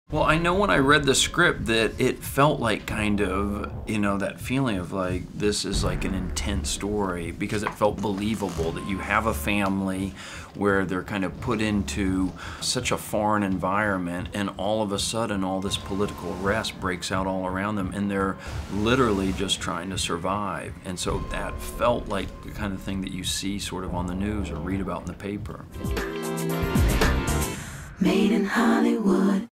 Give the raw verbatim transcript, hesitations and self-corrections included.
Well, I know when I read the script that it felt like kind of, you know, that feeling of like, this is like an intense story because it felt believable that you have a family where they're kind of put into such a foreign environment and all of a sudden all this political unrest breaks out all around them and they're literally just trying to survive. And so that felt like the kind of thing that you see sort of on the news or read about in the paper. Made in Hollywood.